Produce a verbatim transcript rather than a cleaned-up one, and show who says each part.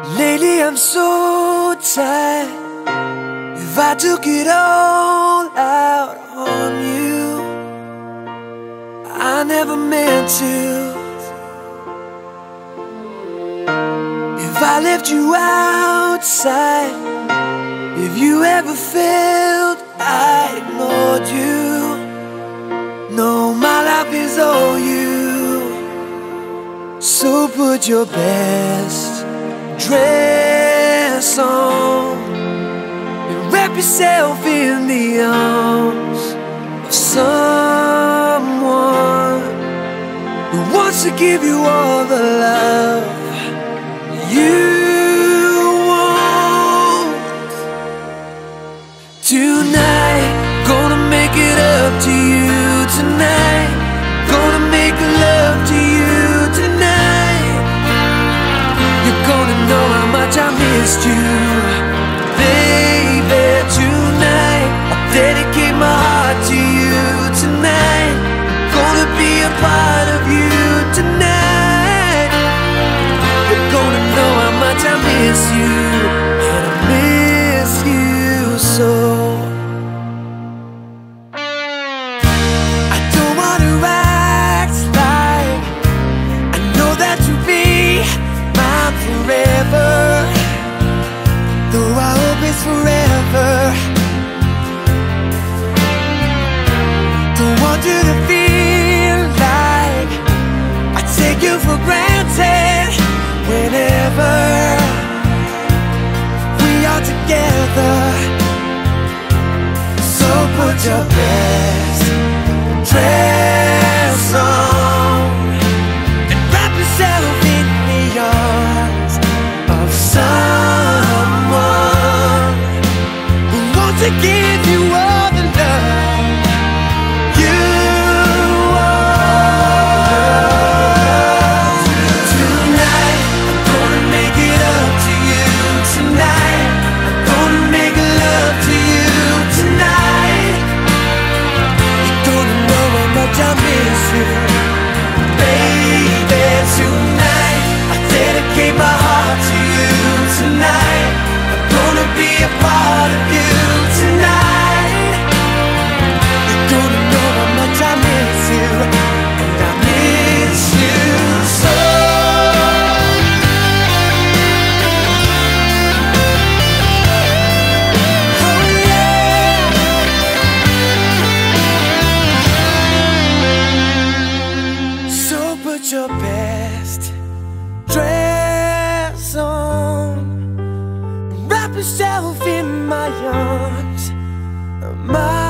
Speaker 1: Lately I'm so tired. If I took it all out on you, I never meant to. If I left you outside, if you ever felt I ignored you, no, my life is all you. So put your best dress on and wrap yourself in the arms of someone who wants to give you all the love you want. Tonight, gonna make it up to you tonight. Gonna make love to you tonight. You're gonna know how much I missed you, baby. Tonight, I'll dedicate my heart to you tonight. Gonna be a part of you tonight. You're gonna know how much I miss you, and I miss you so. I don't wanna act like I know that you'll be mine forever, though I hope it's forever. Don't want you to feel like I take you for granted whenever we are together. So put your best dress on and wrap yourself in the arms of someone who wants to give you all the love you want. Tonight, I'm gonna make it up to you tonight. I'm gonna make love to you tonight. You're gonna know how much I miss you, baby. Tonight, I dedicate my heart to you tonight. I'm gonna be a part of you tonight. You're gonna know how much I miss you, and I miss you so. Oh yeah. So put your best dress on, wrap yourself in my arms, my